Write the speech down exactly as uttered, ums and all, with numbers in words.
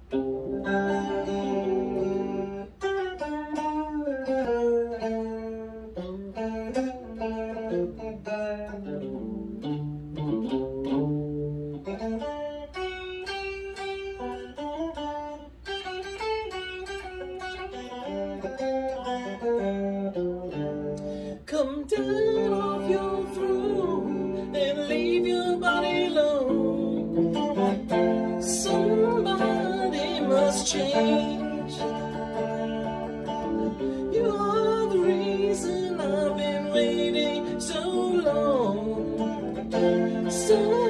Come down off your throne and leave your body alone. Somebody must change. You are the reason I've been waiting so long. So